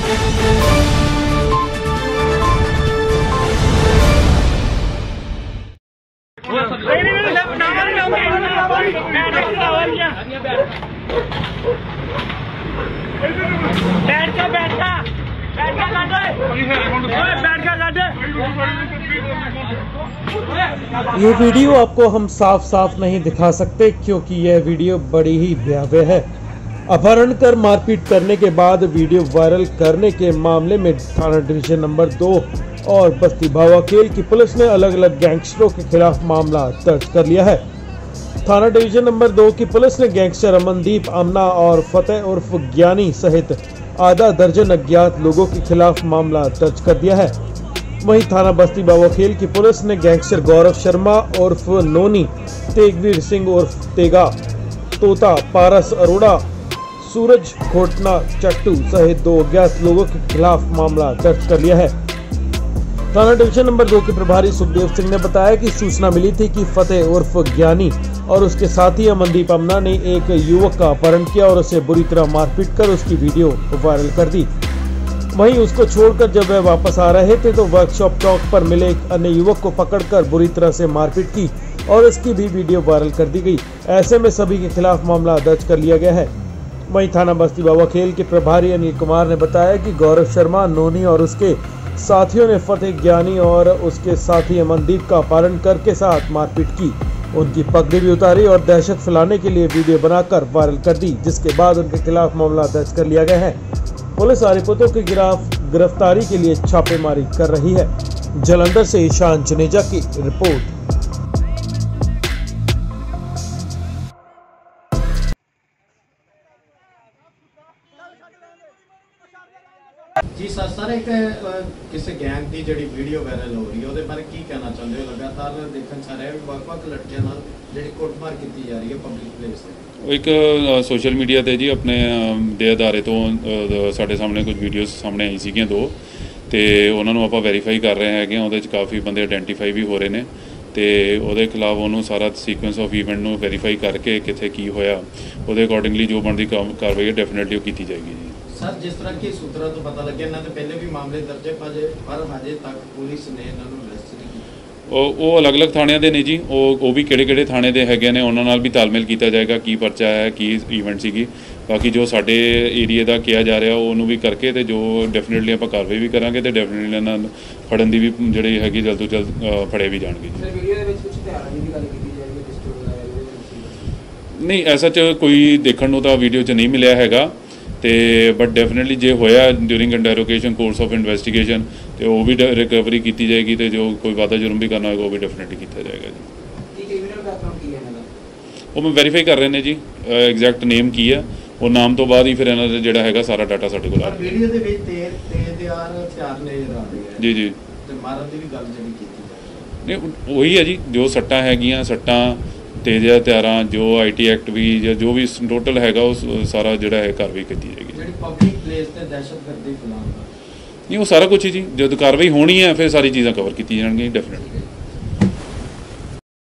ये वीडियो आपको हम साफ साफ नहीं दिखा सकते क्योंकि यह वीडियो बड़ी ही भयावह है। अपहरण कर मारपीट करने के बाद वीडियो वायरल करने के मामले में थाना डिवीजन नंबर 2 और बस्ती भावाखेल की पुलिस ने अलग अलग गैंगस्टरों के खिलाफ मामला दर्ज कर लिया है। थाना डिवीजन नंबर 2 की पुलिस ने गैंगस्टर अमनदीप, अमना और फतेह उर्फ ज्ञानी सहित आधा दर्जन अज्ञात लोगों के खिलाफ मामला दर्ज कर दिया है। वहीं थाना बस्ती भावाखेल की पुलिस ने गैंगस्टर गौरव शर्मा उर्फ नोनी, तेगवीर सिंह उर्फ तेगा, तोता, पारस अरोड़ा, सूरज खोटना चट्टू सहित 2 अज्ञात लोगों के खिलाफ मामला दर्ज कर लिया है। थाना डिवीजन नंबर 2 के प्रभारी सुखदेव सिंह ने बताया कि सूचना मिली थी कि फतेह उर्फ ज्ञानी और उसके साथी अमनदीप अमना ने एक युवक का अपहरण किया और उसे बुरी तरह मारपीट कर उसकी वीडियो वायरल कर दी। वहीं उसको छोड़कर जब वह वापस आ रहे थे तो वर्कशॉप चौक पर मिले एक अन्य युवक को पकड़कर बुरी तरह से मारपीट की और इसकी भी वीडियो वायरल कर दी गई। ऐसे में सभी के खिलाफ मामला दर्ज कर लिया गया है। वहीं थाना बस्ती भावाखेल के प्रभारी अनिल कुमार ने बताया कि गौरव शर्मा, नोनी और उसके साथियों ने फतेह ज्ञानी और उसके साथी अमनदीप का अपहरण करके साथ मारपीट की, उनकी पगड़ी भी उतारी और दहशत फैलाने के लिए वीडियो बनाकर वायरल कर दी, जिसके बाद उनके खिलाफ मामला दर्ज कर लिया गया है। पुलिस आरोपियों की गिरफ्तारी के लिए छापेमारी कर रही है। जालंधर से ईशान जनेजा की रिपोर्ट। जी सर एक किसी गैंग की जिहड़ी वीडियो वायरल हो रही है ਉਹਦੇ ਬਾਰੇ ਕੀ ਕਹਿਣਾ ਚਾਹੁੰਦੇ ਹੋ? लगातार देखਣ ਚ आ रहा है ਵੱਖ-ਵੱਖ ਲੜਕਿਆਂ ਨਾਲ ਜਿਹੜੀ ਕੁੱਟਮਾਰ ਕੀਤੀ ਜਾ ਰਹੀ ਹੈ ਪਬਲਿਕ ਪਲੇਸ ਤੇ। ਇੱਕ ਸੋਸ਼ਲ ਮੀਡੀਆ ਤੇ ਜੀ ਆਪਣੇ ਦੇ ਅਦਾਰੇ ਤੋਂ ਸਾਡੇ ਸਾਹਮਣੇ ਕੁਝ ਵੀਡੀਓਜ਼ ਸਾਹਮਣੇ ਆਈ ਸੀਗੀਆਂ 2 ਤੇ ਉਹਨਾਂ ਨੂੰ ਆਪਾਂ ਵੈਰੀਫਾਈ ਕਰ ਰਹੇ ਹੈਗੇ। ਉਹਦੇ ਚ ਕਾਫੀ ਬੰਦੇ ਆਇਡੈਂਟੀਫਾਈ ਵੀ ਹੋ ਰਹੇ ਨੇ ਤੇ ਉਹਦੇ ਖਿਲਾਫ ਉਹਨੂੰ ਸਾਰਾ ਸੀਕੁਐਂਸ ਆਫ ਇਵੈਂਟ ਨੂੰ ਵੈਰੀਫਾਈ ਕਰਕੇ ਕਿੱਥੇ ਕੀ ਹੋਇਆ ਉਹਦੇ ਅਕੋਰਡਿੰਗਲੀ ਜੋ ਬਣਦੀ ਕਾਰਵਾਈ ਹੈ ਡੈਫੀਨਿਟਲੀ ਉਹ ਕੀਤੀ ਜਾਏਗੀ ਜੀ। सर जिस तरह के सूत्रों तो पता लगे इन्होंने पहले भी मामले दर्ज है पर हजे तक पुलिस ने इन्होंने अरेस्ट नहीं किया। ਉਹ ਅਲੱਗ-ਅਲੱਗ ਥਾਣਿਆਂ ਦੇ ਨੇ ਜੀ। ਉਹ ਵੀ ਕਿਹੜੇ ਥਾਣੇ ਦੇ ਹੈਗੇ ਨੇ ਉਹਨਾਂ ਨਾਲ ਵੀ ਤਾਲਮੇਲ ਕੀਤਾ ਜਾਏਗਾ ਕੀ ਪਰਚਾ ਹੈ ਕੀ ਇਵੈਂਟ ਸੀਗੀ। ਬਾਕੀ ਜੋ ਸਾਡੇ ਏਰੀਆ ਦਾ ਕਿਹਾ ਜਾ ਰਿਹਾ ਉਹਨੂੰ ਵੀ ਕਰਕੇ ਤੇ ਜੋ ਡੈਫੀਨਿਟਲੀ ਆਪਾਂ ਕਾਰਵਾਈ ਵੀ ਕਰਾਂਗੇ ਤੇ ਡੈਫੀਨਿਟਲੀ ਇਹਨਾਂ ਨੂੰ ਫੜਨ ਦੀ ਵੀ ਜਿਹੜੀ ਹੈਗੀ ਜਲਦ ਤੋਂ ਜਲਦ ਫੜੇ ਵੀ ਜਾਣਗੇ ਜੀ। ਸਰ ਵੀਡੀਓ ਦੇ ਵਿੱਚ ਕੁਝ ਹਥਿਆਰਾਂ ਦੀ ਗੱਲ ਕੀਤੀ ਜਾਏਗੀ ਪਿਸਟਲ ਵਗੈਰਾ? ਨਹੀਂ ਐਸਾ ਚ ਕੋਈ ਦੇਖਣ ਨੂੰ ਤਾਂ ਵੀਡੀਓ 'ਚ ਨਹੀਂ ਮਿਲਿਆ ਹੈਗਾ ਤੇ ਬਟ ਡੈਫੀਨਿਟਲੀ ਜੇ ਹੋਇਆ during interrogation course of investigation ਤੇ ਉਹ ਵੀ ਰਿਕਵਰੀ ਕੀਤੀ ਜਾਏਗੀ ਤੇ ਜੋ ਕੋਈ ਵਾਧਾ ਜੁਰਮ ਵੀ ਕਰਨਾ ਹੋਏਗਾ ਉਹ ਵੀ ਡੈਫੀਨਿਟਲੀ ਕੀਤਾ ਜਾਏਗਾ ਜੀ। ਕੀ ਕ੍ਰਿਮੀਨਲ ਬੈਕਗ੍ਰਾਉਂਡ ਕੀ ਹੈ ਇਹਨਾਂ ਦਾ? ਉਹ ਮੈਂ ਵੈਰੀਫਾਈ ਕਰ ਰਹੇ ਨੇ ਜੀ ਐਗਜ਼ੈਕਟ ਨੇਮ ਕੀ ਹੈ। ਉਹ ਨਾਮ ਤੋਂ ਬਾਅਦ ਹੀ ਫਿਰ ਇਹਨਾਂ ਦਾ ਜਿਹੜਾ ਹੈਗਾ ਸਾਰਾ ਡਾਟਾ ਸਾਡੇ ਕੋਲ ਆ ਰਿਹਾ। ਵੀਡੀਓ ਦੇ ਵਿੱਚ ਤੇਜ਼ਧਾਰ ਹਥਿਆਰ ਨਜ਼ਰ ਆ ਰਹੇ ਆ ਜੀ ਜੀ ਤੇ ਮਾਰਨ ਦੀ ਵੀ ਗੱਲ ਜਿਹੜੀ ਕੀਤੀ ਨਹੀਂ ਉਹੀ ਹੈ ਜੀ ਜੋ ਸੱਟਾਂ ਹੈਗੀਆਂ ਸੱਟਾਂ तेज हथियार जो IT एक्ट भी जो भी टोटल हैगा सारा जोड़ा है कार्रवाई की जाएगी। नहीं वो सारा कुछ ही जी जो कार्रवाई होनी है फिर सारी चीज़ें कवर की जाएंगी डेफिनेटली।